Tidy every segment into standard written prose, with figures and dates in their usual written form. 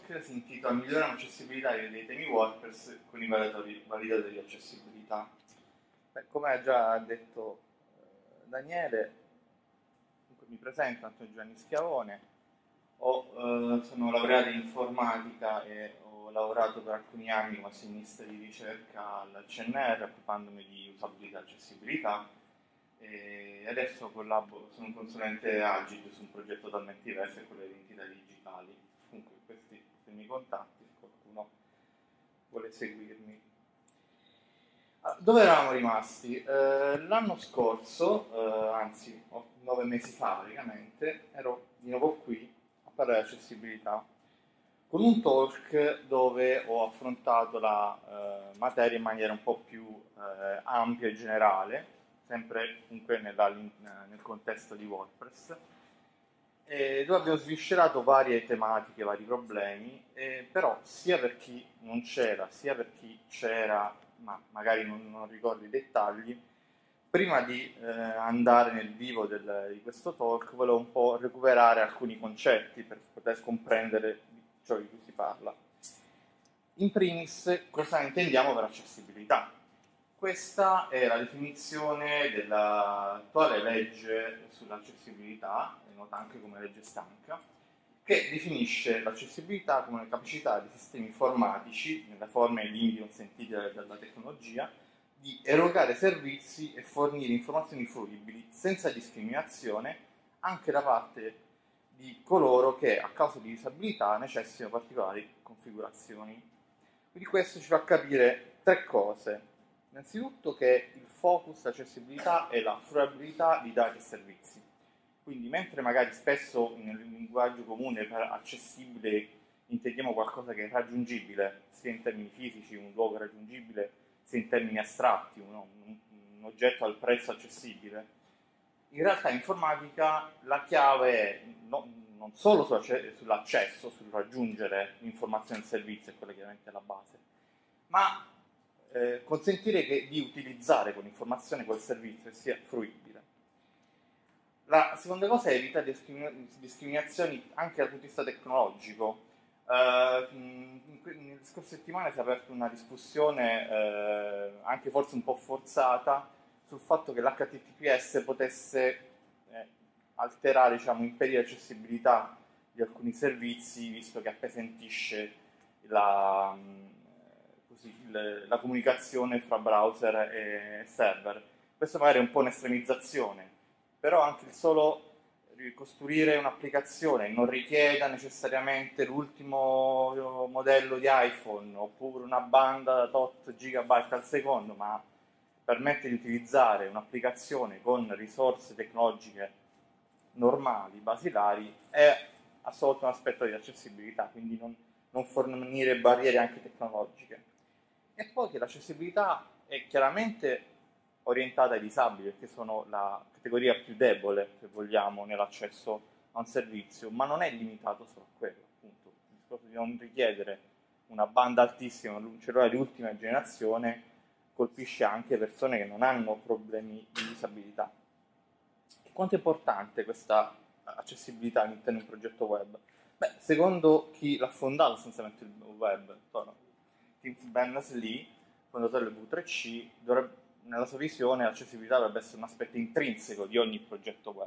talk si intitola Migliorare l'accessibilità dei temi WordPress con i validatori di accessibilità. Come ha già detto Daniele, mi presento, Antonio Giovanni Schiavone, sono laureato in informatica e ho lavorato per alcuni anni come assegnista di ricerca al CNR, occupandomi di usabilità e accessibilità, e adesso sono un consulente Agile su un progetto totalmente diverso, che è quello delle identità digitali. Comunque questi sono i miei contatti, se qualcuno vuole seguirmi. Dove eravamo rimasti? L'anno scorso, anzi 9 mesi fa praticamente, ero di nuovo qui a parlare di accessibilità con un talk dove ho affrontato la materia in maniera un po' più ampia e generale, sempre comunque nel contesto di WordPress, dove abbiamo sviscerato varie tematiche, vari problemi, però sia per chi non c'era, sia per chi c'era, ma magari non ricordo i dettagli, prima di andare nel vivo di questo talk, volevo un po' recuperare alcuni concetti per poter comprendere di ciò di cui si parla. In primis, cosa intendiamo per accessibilità? Questa è la definizione dell'attuale legge sull'accessibilità, nota anche come legge stanca, che definisce l'accessibilità come una capacità di sistemi informatici, nella forma e limiti consentiti dalla tecnologia, di erogare servizi e fornire informazioni fruibili senza discriminazione anche da parte di coloro che a causa di disabilità necessitano di particolari configurazioni. Quindi questo ci fa capire tre cose. Innanzitutto che il focus dell'accessibilità è la fruibilità di dati e servizi. Quindi mentre magari spesso nel linguaggio comune per accessibile intendiamo qualcosa che è raggiungibile, sia in termini fisici, un luogo raggiungibile, sia in termini astratti, un oggetto al prezzo accessibile, in realtà in informatica la chiave è non solo sull'accesso, sul raggiungere l'informazione del servizio, è quella chiaramente la base, ma consentire di utilizzare quell'informazione, quel servizio e sia fruibile. La seconda cosa è evitare discriminazioni anche dal punto di vista tecnologico. Nelle scorse settimane si è aperta una discussione anche forse un po' forzata sul fatto che l'HTTPS potesse alterare, diciamo, impedire l'accessibilità di alcuni servizi, visto che appesantisce la comunicazione fra browser e server. Questo magari è un po' un'estremizzazione, però anche il solo ricostruire un'applicazione non richieda necessariamente l'ultimo modello di iPhone oppure una banda da tot gigabyte al secondo, ma permette di utilizzare un'applicazione con risorse tecnologiche normali, basilari, è assolutamente un aspetto di accessibilità, quindi non fornire barriere anche tecnologiche. E poi che l'accessibilità è chiaramente orientata ai disabili, perché sono la categoria più debole, se vogliamo, nell'accesso a un servizio, ma non è limitato solo a quello, appunto. Il discorso di non richiedere una banda altissima, un cellulare di ultima generazione, colpisce anche persone che non hanno problemi di disabilità. Quanto è importante questa accessibilità all'interno di un progetto web? Beh, secondo chi l'ha fondato sostanzialmente il web, Tim Berners-Lee, fondatore del V3C, nella sua visione l'accessibilità dovrebbe essere un aspetto intrinseco di ogni progetto web.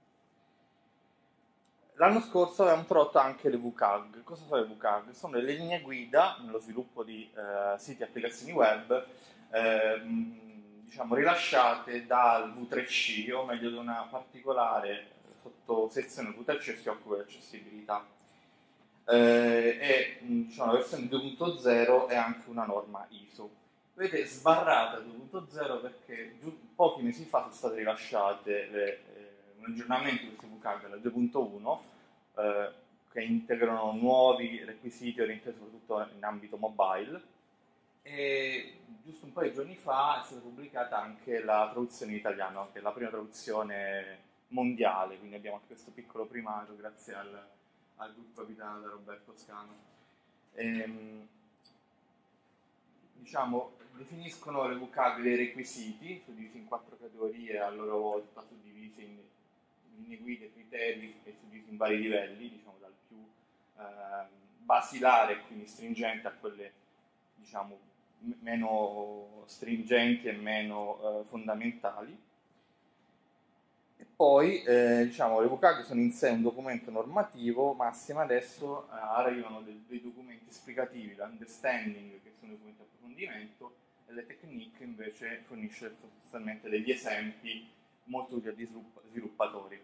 L'anno scorso abbiamo introdotto anche le WCAG. Cosa sono le WCAG? Sono delle linee guida nello sviluppo di siti e applicazioni web, diciamo rilasciate dal V3C, o meglio da una particolare sottosezione del V3C che si occupa di accessibilità. Diciamo, la versione 2.0 è anche una norma ISO. Vedete, sbarrata 2.0 perché pochi mesi fa sono state rilasciate un aggiornamento di queste WCAG, la 2.1, che integrano nuovi requisiti orientati soprattutto in ambito mobile, e giusto un paio di giorni fa è stata pubblicata anche la traduzione in italiano, che è la prima traduzione mondiale, quindi abbiamo anche questo piccolo primato grazie al gruppo capitato da Roberto Scano. Diciamo, definiscono le WCAG dei requisiti, suddivisi in 4 categorie, a loro volta suddivisi in linee guida, criteri e suddivisi in vari livelli, diciamo dal più basilare e quindi stringente a quelle, diciamo, meno stringenti e meno fondamentali. E poi, diciamo, le WCAG sono in sé un documento normativo, ma assieme adesso arrivano dei documenti esplicativi, l'understanding, che sono documenti di approfondimento, e le technique invece fornisce sostanzialmente degli esempi molto utili agli sviluppatori.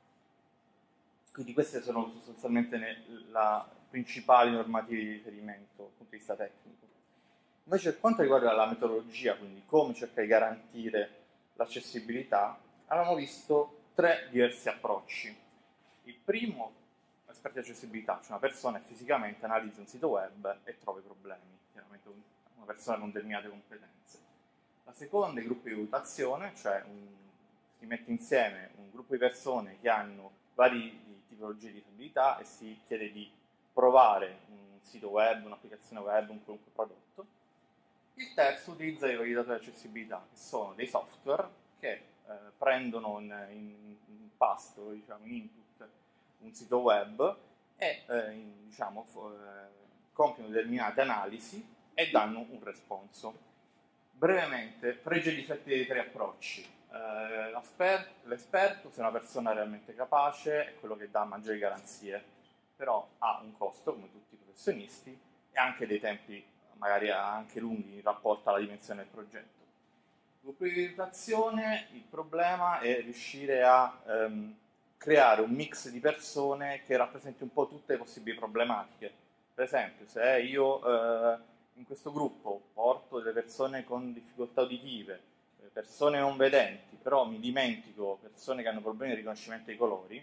Quindi queste sono sostanzialmente le principali normative di riferimento dal punto di vista tecnico. Invece per quanto riguarda la metodologia, quindi come cercare di garantire l'accessibilità, abbiamo visto 3 diversi approcci. Il primo, esperti di accessibilità, cioè una persona che fisicamente analizza un sito web e trova i problemi, chiaramente una persona con determinate competenze. La seconda è il gruppo di valutazione, cioè si mette insieme un gruppo di persone che hanno varie tipologie di disabilità e si chiede di provare un sito web, un'applicazione web, un qualunque prodotto. Il terzo utilizza i validatori di accessibilità, che sono dei software che prendono in pasto, diciamo, in input, un sito web e diciamo, compiono determinate analisi e danno un responso. Brevemente, pregi e difetti dei 3 approcci. L'esperto, se è una persona realmente capace, è quello che dà maggiori garanzie, però ha un costo, come tutti i professionisti, e anche dei tempi magari anche lunghi in rapporto alla dimensione del progetto. Gruppo di valutazione, il problema è riuscire a creare un mix di persone che rappresenti un po' tutte le possibili problematiche. Per esempio, se io in questo gruppo porto delle persone con difficoltà uditive, persone non vedenti, però mi dimentico persone che hanno problemi di riconoscimento dei colori,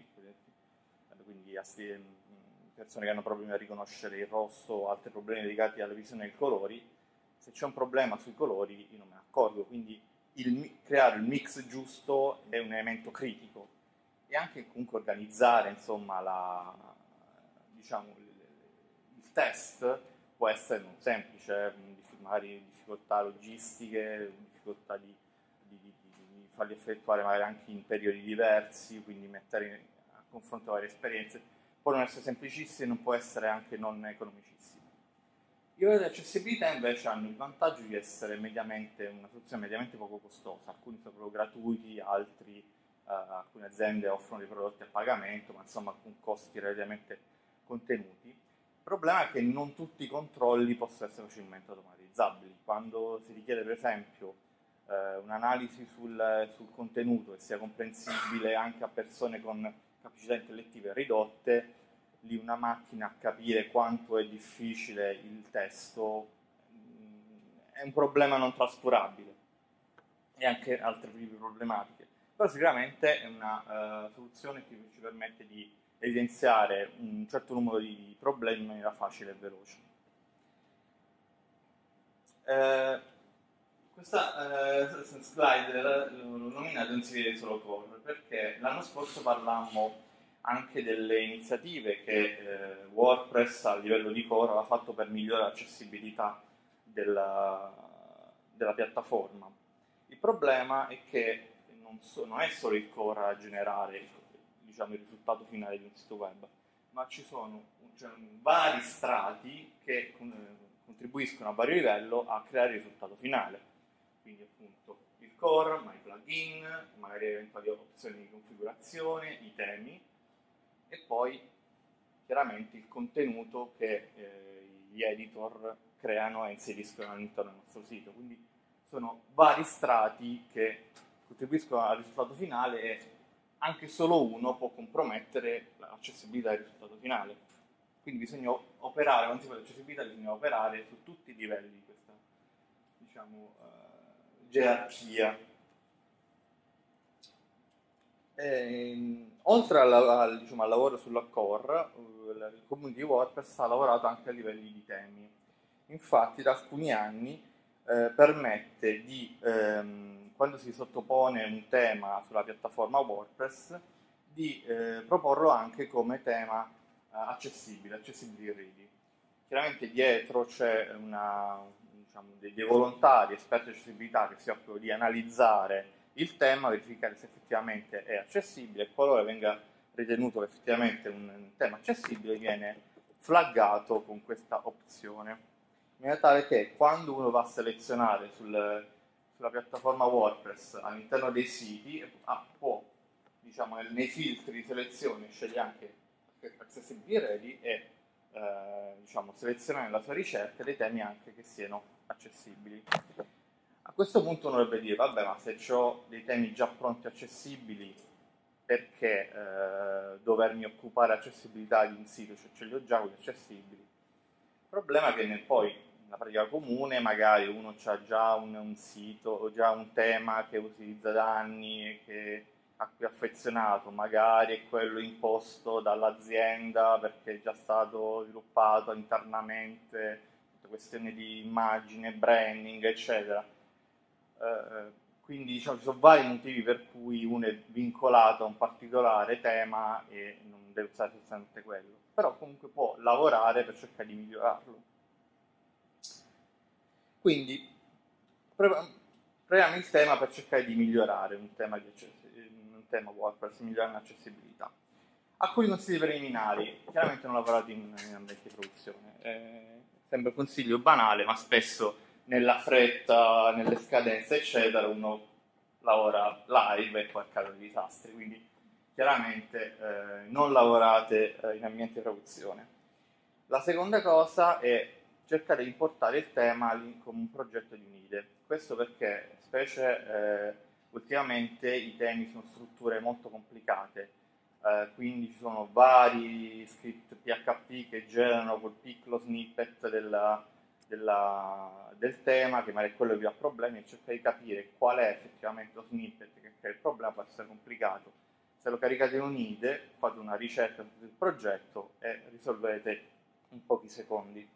quindi persone che hanno problemi a riconoscere il rosso o altri problemi legati alla visione dei colori, se c'è un problema sui colori io non me ne accorgo, quindi creare il mix giusto è un elemento critico e anche comunque organizzare insomma diciamo, il test può essere non semplice, magari difficoltà logistiche, difficoltà di farli effettuare magari anche in periodi diversi, quindi mettere a confronto varie esperienze, può non essere semplicissimo e non può essere anche non economicissimo. I livelli di accessibilità invece hanno il vantaggio di essere una soluzione mediamente poco costosa, alcuni sono proprio gratuiti, alcune aziende offrono dei prodotti a pagamento, ma insomma con costi relativamente contenuti. Il problema è che non tutti i controlli possono essere facilmente automatizzabili. Quando si richiede per esempio un'analisi sul contenuto che sia comprensibile anche a persone con capacità intellettive ridotte, lì una macchina a capire quanto è difficile il testo è un problema non trascurabile e anche altre problematiche. Però sicuramente è una soluzione che ci permette di evidenziare un certo numero di problemi in maniera facile e veloce. Questa slide l'ho nominata non si vede solo Core, perché l'anno scorso parlammo anche delle iniziative che WordPress a livello di core aveva fatto per migliorare l'accessibilità della piattaforma. Il problema è che non è solo il core a generare, diciamo, il risultato finale di un sito web, ma ci sono vari strati che contribuiscono a vario livello a creare il risultato finale. Quindi appunto il core, ma i plugin, magari eventuali opzioni di configurazione, i temi e poi chiaramente il contenuto che gli editor creano e inseriscono all'interno del nostro sito. Quindi sono vari strati che contribuiscono al risultato finale e anche solo uno può compromettere l'accessibilità del risultato finale. Quindi bisogna operare, quando si parla di accessibilità, bisogna operare su tutti i livelli di questa, diciamo, gerarchia. Oltre diciamo, al lavoro sulla core, il community WordPress ha lavorato anche a livelli di temi. Infatti da alcuni anni permette di, quando si sottopone un tema sulla piattaforma WordPress, di proporlo anche come tema accessibile ready. Chiaramente dietro c'è diciamo, dei volontari esperti di accessibilità che si occupano di analizzare il tema, verificare se effettivamente è accessibile e qualora venga ritenuto che effettivamente un tema accessibile viene flaggato con questa opzione, in maniera tale che quando uno va a selezionare sulla piattaforma WordPress all'interno dei siti, può, diciamo, nei filtri di selezione sceglie anche Accessibility Ready e diciamo, selezionare nella sua ricerca dei temi anche che siano accessibili. A questo punto uno dovrebbe dire, vabbè, ma se ho dei temi già pronti accessibili, perché dovermi occupare accessibilità di un sito, cioè ce li ho già quelli accessibili. Il problema è che poi, nella pratica comune, magari uno ha già un sito o già un tema che utilizza da anni e a cui è affezionato, magari è quello imposto dall'azienda perché è già stato sviluppato internamente, questioni di immagine, branding, eccetera. Quindi diciamo, ci sono vari motivi per cui uno è vincolato a un particolare tema e non deve usare soltanto quello, però comunque può lavorare per cercare di migliorarlo. Quindi proviamo il tema per cercare di migliorare un tema WordPress, migliorare l'accessibilità. Alcuni consigli preliminari, chiaramente non lavorate in ambiente di produzione, sembra un consiglio banale, ma spesso nella fretta, nelle scadenze, eccetera, uno lavora live e poi accadono disastri, quindi chiaramente non lavorate in ambiente di produzione. La seconda cosa è cercare di importare il tema come un progetto di un'idea. Questo perché, specie ultimamente, i temi sono strutture molto complicate, quindi ci sono vari script PHP che generano quel piccolo snippet del tema, che magari è quello che vi ha problemi, e cercare di capire qual è effettivamente lo snippet che crea il problema. Può essere complicato. Se lo caricate in un'IDE, fate una ricerca sul progetto e risolvete in pochi secondi.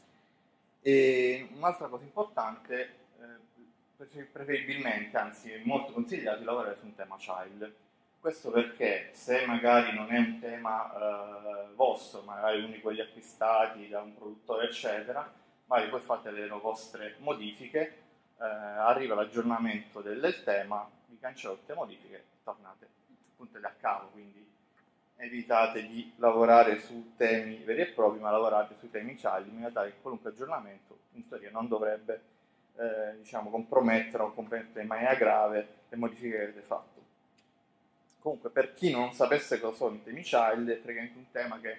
E un'altra cosa importante, preferibilmente, anzi è molto consigliato di lavorare su un tema child. Questo perché se magari non è un tema vostro, magari uno di quelli acquistati da un produttore, eccetera, magari poi fate le vostre modifiche, arriva l'aggiornamento del tema, vi cancellate tutte le modifiche e tornate punto da capo, quindi evitate di lavorare su temi veri e propri, ma lavorate sui temi child, in maniera tale che qualunque aggiornamento in teoria non dovrebbe diciamo, compromettere o compromettere in maniera grave le modifiche che avete fatto. Comunque, per chi non sapesse cosa sono i temi child, è praticamente un tema che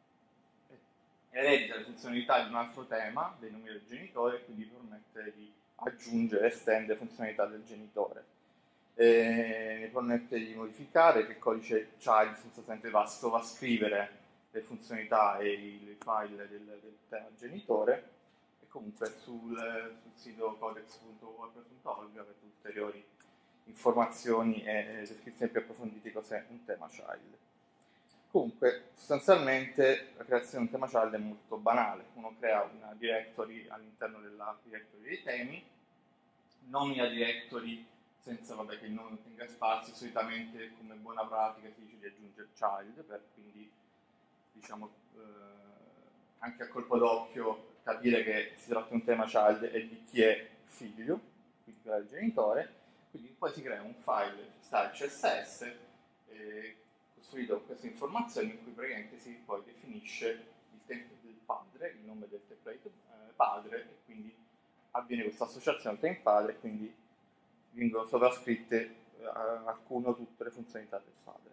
eredita le funzionalità di un altro tema, dei nomi del genitore, e quindi permette di aggiungere e estendere funzionalità del genitore. Ne permette di modificare che il codice child sostanzialmente va a sovrascrivere le funzionalità e i file del tema genitore, e comunque sul sito codex.wordpress.org avete ulteriori informazioni e descrizioni più approfondite di cos'è un tema child. Comunque, sostanzialmente la creazione di un tema child è molto banale. Uno crea una directory all'interno della directory dei temi, nomina directory senza che il nome non tenga spazio. Solitamente, come buona pratica, si dice di aggiungere child, quindi diciamo anche a colpo d'occhio capire che si tratta di un tema child e di chi è il figlio, quindi il genitore. Quindi poi si crea un file style CSS costruito con queste informazioni, in cui praticamente si poi definisce il template del padre, il nome del template padre, e quindi avviene questa associazione al template padre, e quindi vengono sovrascritte alcune o tutte le funzionalità del padre.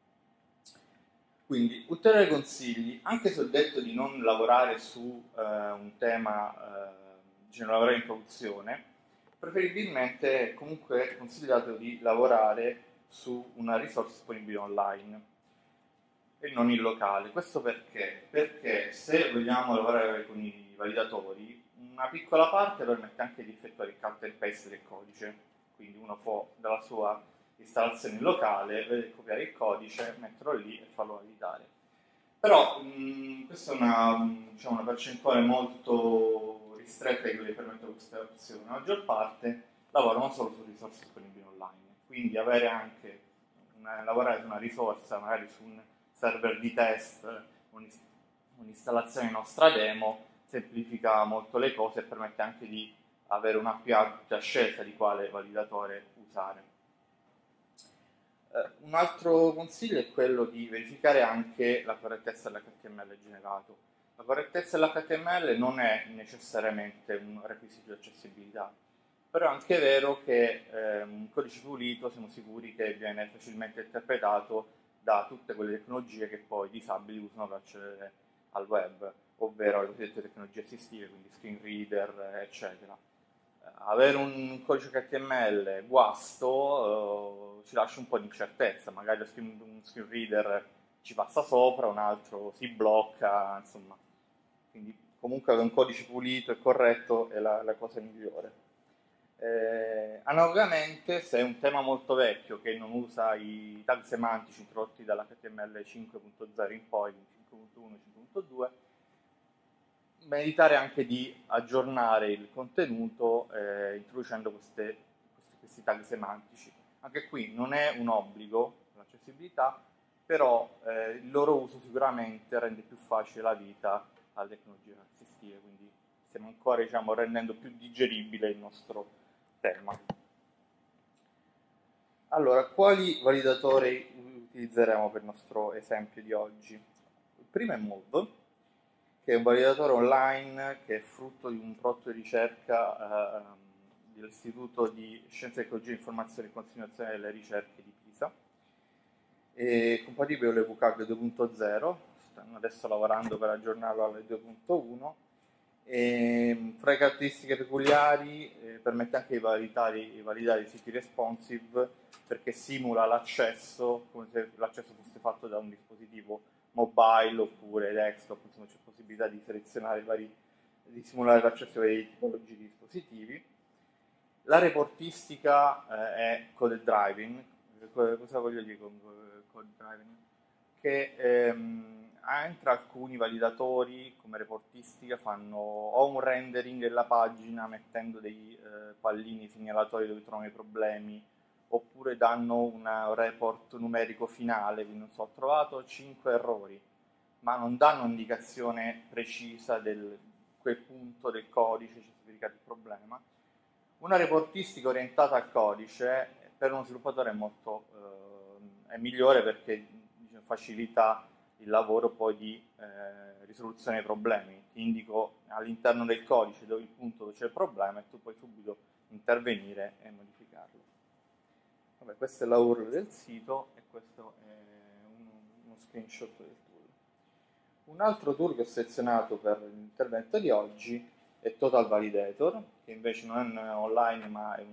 Quindi, ulteriori consigli: anche se ho detto di non lavorare su un tema, cioè non lavorare in produzione, preferibilmente comunque è consigliato di lavorare su una risorsa disponibile online e non in locale. Questo perché? Perché se vogliamo lavorare con i validatori, una piccola parte permette anche di effettuare il cut and paste del codice, quindi uno può dalla sua installazione locale copiare il codice, metterlo lì e farlo validare. Però questa è una percentuale molto ristretta di quelli che permettono queste opzioni. La maggior parte lavorano solo su risorse disponibili online, quindi avere anche lavorare su una risorsa, magari su un server di test, un'installazione nostra demo, semplifica molto le cose e permette anche di avere una più ampia scelta di quale validatore usare. Un altro consiglio è quello di verificare anche la correttezza dell'HTML generato. La correttezza dell'HTML non è necessariamente un requisito di accessibilità, però è anche vero che un codice pulito siamo sicuri che viene facilmente interpretato da tutte quelle tecnologie che poi i disabili usano per accedere al web, ovvero le cosiddette tecnologie assistive, quindi screen reader, eccetera. Avere un codice HTML guasto ci lascia un po' di incertezza, magari un screen reader ci passa sopra, un altro si blocca, insomma. Quindi comunque avere un codice pulito e corretto è la cosa migliore. Analogamente, se è un tema molto vecchio che non usa i tag semantici introdotti dall'HTML 5.0 in poi, 5.1 e 5.2, meditare anche di aggiornare il contenuto introducendo questi tag semantici. Anche qui non è un obbligo l'accessibilità, però il loro uso sicuramente rende più facile la vita alle tecnologie assistive, quindi stiamo ancora rendendo più digeribile il nostro tema. Allora, quali validatori utilizzeremo per il nostro esempio di oggi? Il primo è Move, che è un validatore online che è frutto di un prodotto di ricerca dell'Istituto di Scienze, Tecnologia, Informazione e Continuazione delle Ricerche di Pisa. È compatibile con le WCAG 2.0, stanno adesso lavorando per aggiornarlo alle 2.1. Fra le caratteristiche peculiari permette anche di validare i siti responsive perché simula l'accesso come se l'accesso fosse fatto da un dispositivo mobile oppure desktop, insomma c'è possibilità di selezionare di simulare l'accesso a varie tipologie di dispositivi. La reportistica è code driving. Cosa voglio dire con code driving? Che entra alcuni validatori come reportistica fanno o un rendering della pagina mettendo dei pallini segnalatori dove trovano i problemi, oppure danno un report numerico finale, quindi non so, ho trovato 5 errori, ma non danno indicazione precisa di quel punto del codice c'è verificato il problema. Una reportistica orientata al codice per uno sviluppatore è migliore perché facilita il lavoro poi di risoluzione dei problemi. Ti indico all'interno del codice dove il punto dove c'è il problema e tu puoi subito intervenire e modificarlo. Vabbè, questa è la URL del sito e questo è uno screenshot del tool. Un altro tool che ho selezionato per l'intervento di oggi è Total Validator, che invece non è online ma è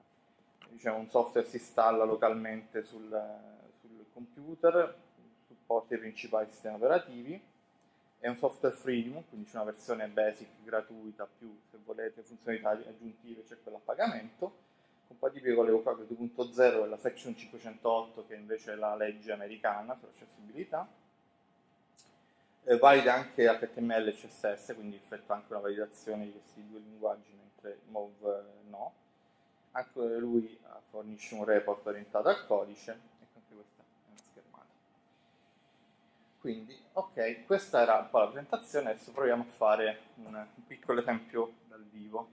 un software che si installa localmente sul computer, supporta i principali sistemi operativi, è un software freemium, quindi c'è una versione basic gratuita, più se volete funzionalità aggiuntive c'è quella a pagamento, compatibile con le WCAG 2.0 e la Section 508 che invece è la legge americana sull'accessibilità. Valida anche HTML e CSS, quindi effettua anche una validazione di questi due linguaggi, mentre Move no. Anche lui fornisce un report orientato al codice e anche questa è una schermata. Quindi, ok, questa era un po' la presentazione, adesso proviamo a fare un piccolo esempio dal vivo.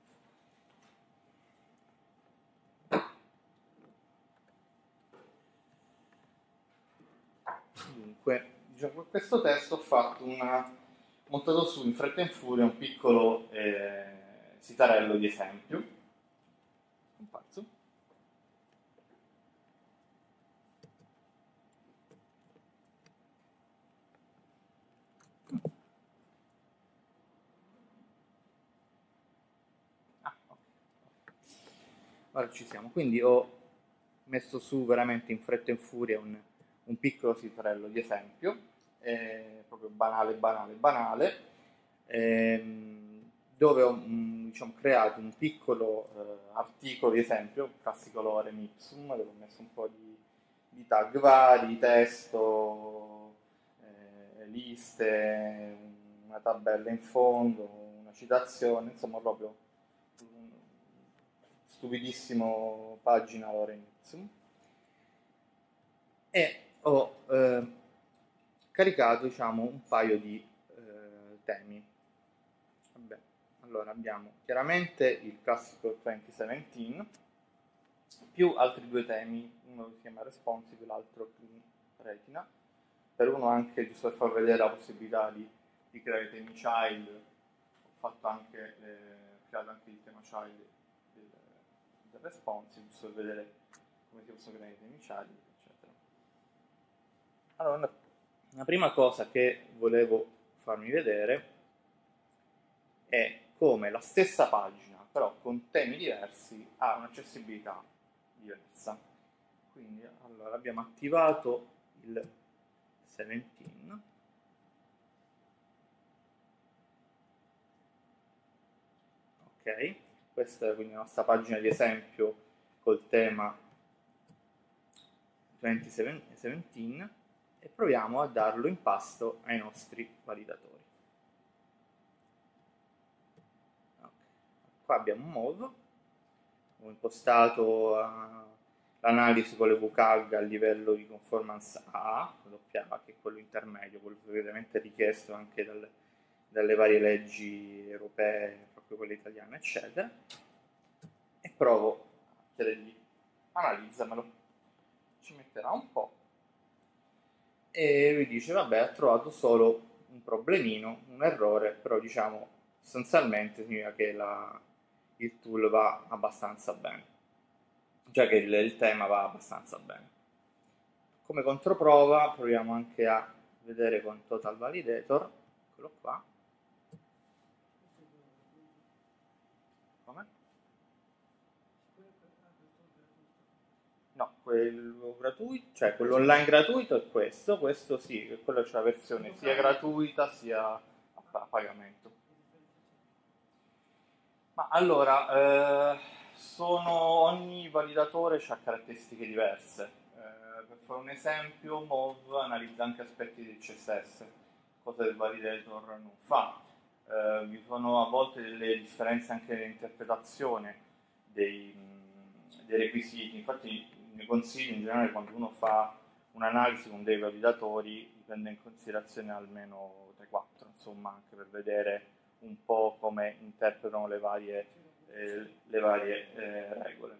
Dunque, con questo testo ho montato su in fretta e in furia un piccolo sitarello di esempio. Comparso. Ora ci siamo, quindi ho messo su veramente in fretta e in furia un piccolo sitarello di esempio, proprio banale, dove ho creato un piccolo articolo di esempio, un classico lorem ipsum, dove ho messo un po' di tag vari, testo, liste, una tabella in fondo, una citazione, insomma proprio stupidissimo pagina lorem ipsum, e ho caricato un paio di temi. Vabbè, allora abbiamo chiaramente il classico 2017 più altri due temi, uno si chiama responsive e l'altro clean retina, per uno anche giusto per far vedere la possibilità di di creare temi child, ho fatto anche, creato anche il tema child del responsive, giusto per vedere come si possono creare i temi child, eccetera. Allora, una prima cosa che volevo farmi vedere è come la stessa pagina, però con temi diversi, ha un'accessibilità diversa. Quindi, allora, abbiamo attivato il 17. Ok, questa è quindi la nostra pagina di esempio col tema 2017 e proviamo a darlo in pasto ai nostri validatori. Okay. Qua abbiamo un move, ho impostato l'analisi con le VKG a livello di conformance AA, AA, che è quello intermedio, quello segretamente richiesto anche dalle varie leggi europee, proprio quelle italiane, eccetera, e provo a chiedergli analizzamelo. Ci metterà un po' e mi dice vabbè, ha trovato solo un problemino, un errore, però diciamo sostanzialmente significa che il tool va abbastanza bene, cioè che il tema va abbastanza bene. Come controprova proviamo anche a vedere con Total Validator, eccolo qua. Come? No, quello gratuito, cioè quello online gratuito è questo sì, che quello c'è la versione sia gratuita sia a pagamento. Ma allora, ogni validatore ha caratteristiche diverse. Per fare un esempio, Move analizza anche aspetti del CSS, cosa il validator non fa. Vi sono a volte delle differenze anche nell'interpretazione dei requisiti, infatti ne consiglio in generale quando uno fa un'analisi con dei validatori li prende in considerazione almeno 3-4, insomma, anche per vedere un po' come interpretano le varie regole.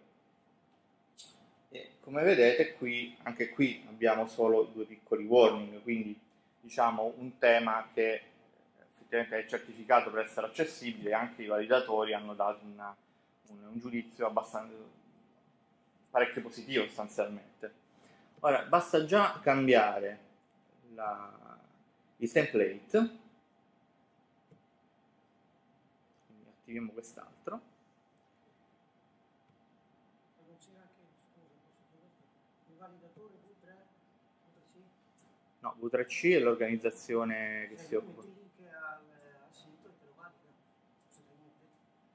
E come vedete qui, anche qui abbiamo solo due piccoli warning, quindi diciamo un tema che effettivamente è certificato per essere accessibile e anche i validatori hanno dato un giudizio abbastanza parecchio positivo sostanzialmente. Ora basta già cambiare il template, quindi attiviamo quest'altro. Non c'era anche, scusa, il validatore V3C? No, V3C è l'organizzazione che si occupa. Metti il link al sito e te lo valida, semplicemente.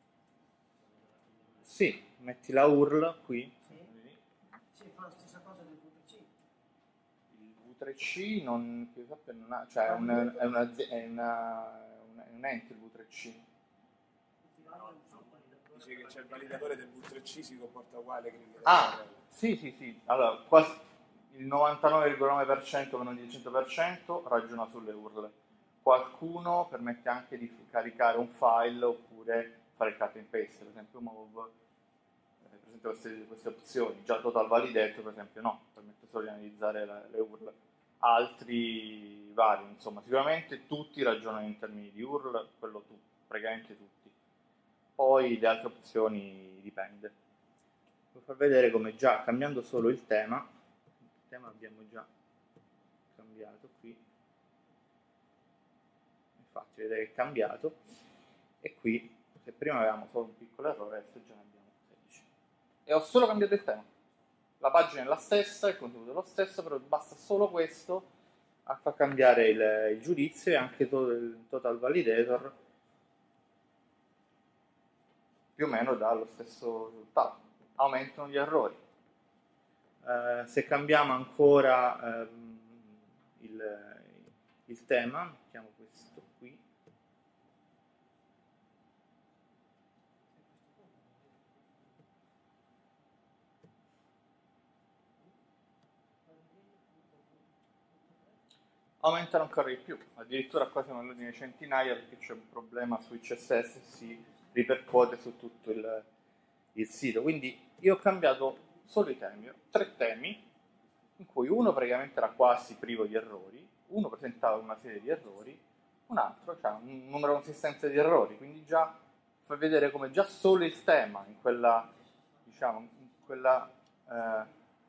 Sì, metti la URL qui. Sì, fa la stessa cosa del V3C. Il V3C non, che io sappia, non ha, cioè è un ente il V3C. Dice che c'è il validatore del V3C, si comporta uguale che sì. Allora, quasi il 99,9% meno del 100% ragiona sulle URL. Qualcuno permette anche di caricare un file oppure fare il cut and paste, per esempio Move presenta queste opzioni. Già Total Validator, per esempio, no, permette solo di analizzare le URL. Altri vari, insomma, sicuramente tutti ragionano in termini di URL, quello praticamente tutti. Poi le altre opzioni dipende. Per far vedere come già cambiando solo il tema abbiamo già cambiato qui, infatti vedete che è cambiato, e qui se prima avevamo solo un piccolo errore adesso già ne abbiamo 16 e ho solo cambiato il tema, la pagina è la stessa, il contenuto è lo stesso, però basta solo questo a far cambiare il giudizio e anche il Total Validator più o meno dà lo stesso risultato, aumentano gli errori. Se cambiamo ancora il tema, mettiamo questo qui, aumentano ancora di più, addirittura qua siamo all'ordine centinaia perché c'è un problema sui CSS e si ripercuote su tutto il sito. Quindi io ho cambiato solo i temi, 3 temi, in cui uno praticamente era quasi privo di errori, uno presentava una serie di errori un altro c'ha un numero consistente di errori, quindi già fa vedere come già solo il tema in quella, diciamo, eh,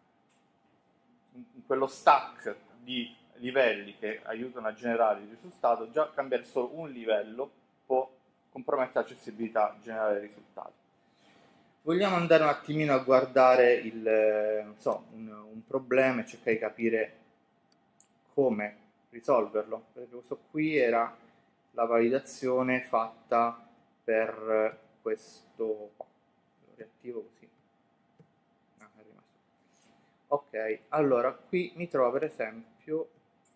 in quello stack di livelli che aiutano a generare il risultato, già cambiare solo un livello può compromettere l'accessibilità generale del risultato. Vogliamo andare un attimino a guardare non so, un problema e cercare di capire come risolverlo. Per esempio questo qui era la validazione fatta per questo qua. Lo riattivo così. Ah, è rimasto. Ok, allora qui mi trovo per esempio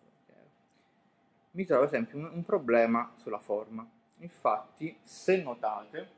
un problema sulla forma. Infatti, se notate,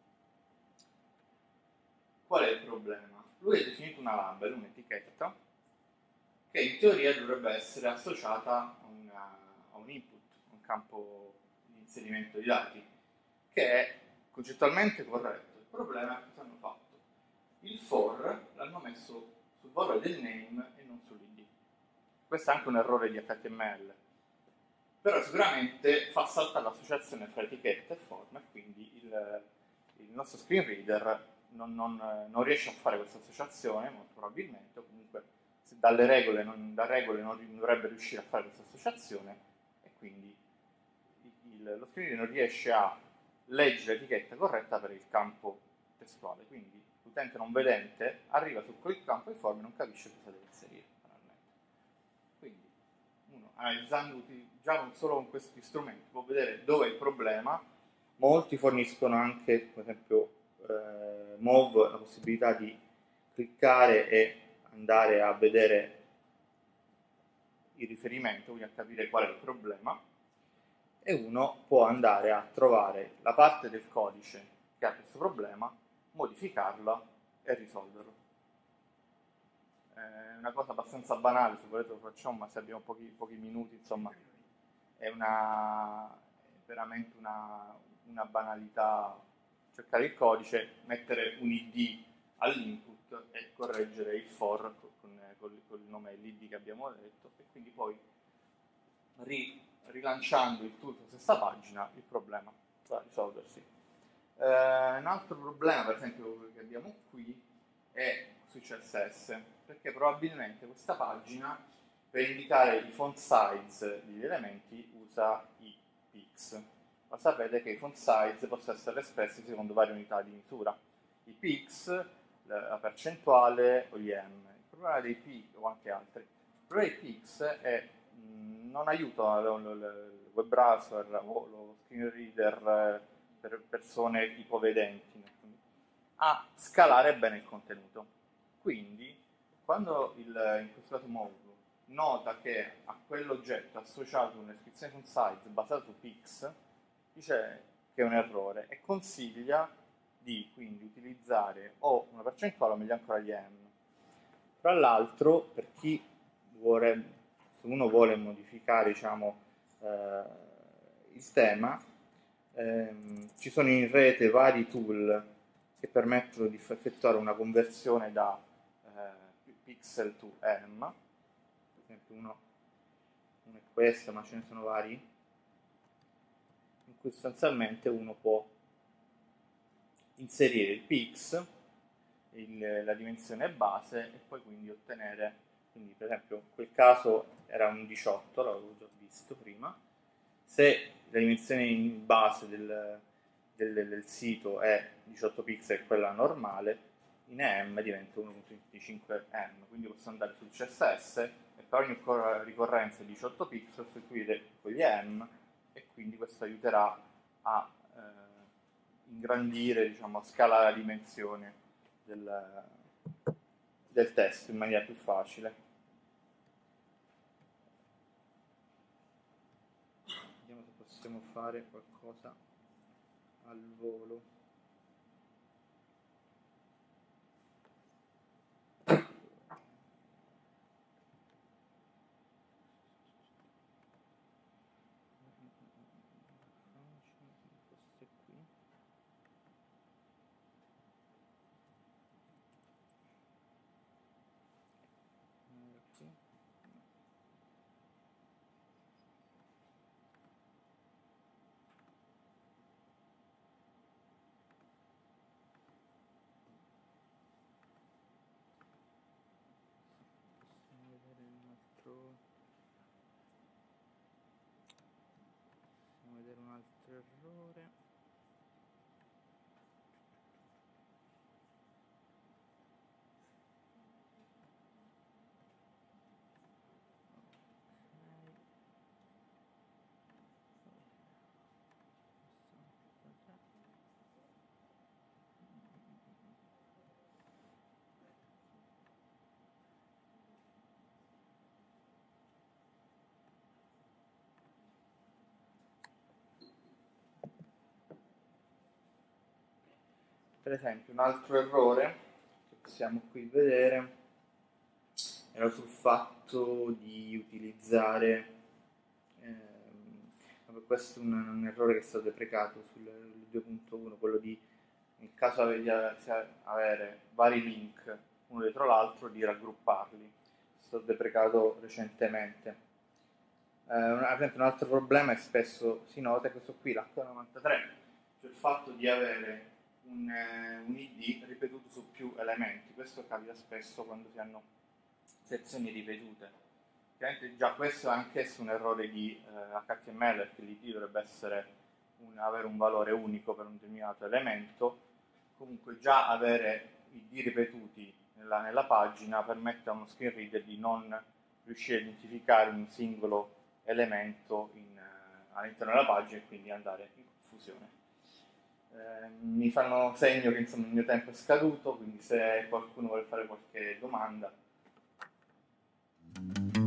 qual è il problema? Lui ha definito una label, un'etichetta, che in teoria dovrebbe essere associata a un input, un campo di inserimento di dati, che è concettualmente corretto. Il problema è cosa hanno fatto. Il for l'hanno messo sul valore del name e non sull'id. Questo è anche un errore di HTML, però sicuramente fa saltare l'associazione fra etichetta e forma, e quindi il nostro screen reader non riesce a fare questa associazione, molto probabilmente, o comunque da regole non dovrebbe riuscire a fare questa associazione, e quindi lo screen reader non riesce a leggere l'etichetta corretta per il campo testuale, quindi l'utente non vedente arriva su quel campo di forma e non capisce cosa deve inserire banalmente. Quindi uno, analizzando già solo con questi strumenti, può vedere dove è il problema. Molti forniscono anche, per esempio Move, la possibilità di cliccare e andare a vedere il riferimento, quindi a capire qual è il problema, e uno può andare a trovare la parte del codice che ha questo problema, modificarla e risolverlo. È una cosa abbastanza banale, se volete lo facciamo, ma se abbiamo pochi minuti, insomma, è veramente una banalità. Cercare il codice, mettere un id all'input e correggere il for con il nome e l'id che abbiamo detto, e quindi poi rilanciando il tool sulla stessa pagina il problema va a risolversi. Un altro problema, per esempio, che abbiamo qui è sui CSS, perché probabilmente questa pagina per indicare i font size degli elementi usa i pix. Ma sapete che i font size possono essere espressi secondo varie unità di misura, i pix, la percentuale o gli m. Il problema dei pix, o anche altri, il problema dei pix è non aiuta il web browser o lo screen reader per persone ipovedenti a scalare bene il contenuto. Quindi, quando in questo caso Move nota che a quell'oggetto è associato una descrizione font size basata su pix, dice che è un errore e consiglia di quindi utilizzare o una percentuale o meglio ancora gli m. Tra l'altro, per chi vuole, se uno vuole modificare, diciamo, il tema, ci sono in rete vari tool che permettono di effettuare una conversione da pixel to m. Per esempio uno è questo, ma ce ne sono vari, in cui sostanzialmente uno può inserire il pix, la dimensione base, e poi quindi ottenere, quindi per esempio in quel caso era un 18, l'avevo già visto prima. Se la dimensione in base del sito è 18 pixel, quella normale, in EM diventa 1.25M, quindi posso andare sul CSS e per ogni ricorrenza di 18 pixel sostituire con gli EM, e quindi questo aiuterà a ingrandire, diciamo, a scalare la dimensione del testo in maniera più facile. Vediamo se possiamo fare qualcosa al volo. altro errore. Per esempio, un altro errore che possiamo qui vedere era sul fatto di utilizzare, vabbè, questo è un errore che è stato deprecato sul 2.1, quello di, nel caso di avere vari link uno dietro l'altro, di raggrupparli. È stato deprecato recentemente. Ad esempio, un altro problema è spesso si nota questo qui, l'H93, cioè il fatto di avere un ID ripetuto su più elementi. Questo capita spesso quando si hanno sezioni ripetute. Ovviamente già questo è anch'esso un errore di HTML, perché l'ID dovrebbe avere un valore unico per un determinato elemento. Comunque già avere ID ripetuti nella pagina permette a uno screen reader di non riuscire a identificare un singolo elemento all'interno della pagina e quindi andare in confusione. Mi fanno segno che insomma il mio tempo è scaduto, quindi se qualcuno vuole fare qualche domanda.